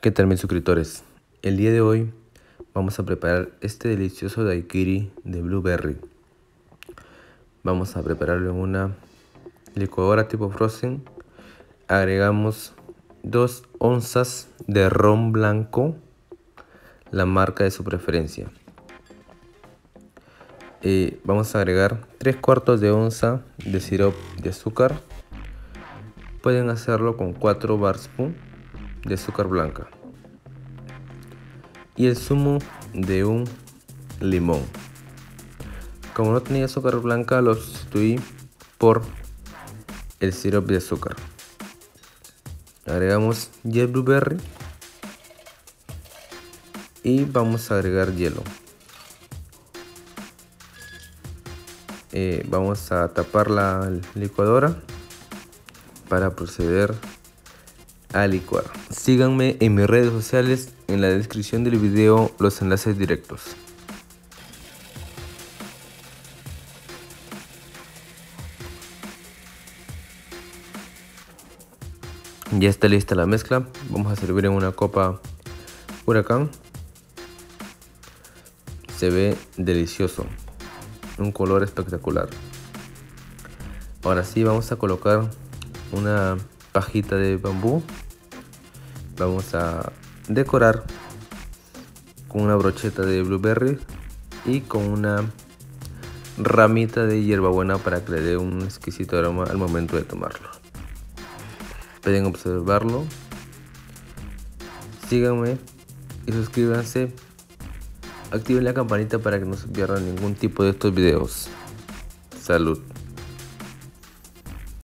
¿Qué tal, mis suscriptores? El día de hoy vamos a preparar este delicioso daiquiri de blueberry. Vamos a prepararlo en una licuadora tipo frozen. Agregamos 2 onzas de ron blanco, la marca de su preferencia. Vamos a agregar 3/4 de onza de sirope de azúcar. Pueden hacerlo con 4 bar spoon de azúcar blanca y el zumo de un limón. Como no tenía azúcar blanca, lo sustituí por el sirope de azúcar. Agregamos Jet Blueberry y vamos a agregar hielo. Vamos a tapar la licuadora para proceder a licuar. Síganme en mis redes sociales, en la descripción del video los enlaces directos. Ya está lista la mezcla. Vamos a servir en una copa Huracán. Se ve delicioso, un color espectacular. Ahora sí, vamos a colocar una pajita de bambú. Vamos a decorar con una brocheta de blueberry y con una ramita de hierbabuena para que le dé un exquisito aroma al momento de tomarlo. Pueden observarlo. Síganme y suscríbanse. Activen la campanita para que no se pierdan ningún tipo de estos videos. Salud.